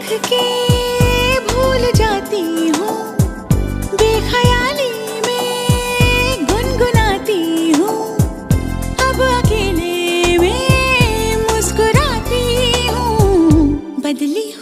देख के भूल जाती हूँ, बेख्याली में गुनगुनाती हूँ, अब अकेले में मुस्कुराती हूँ। बदली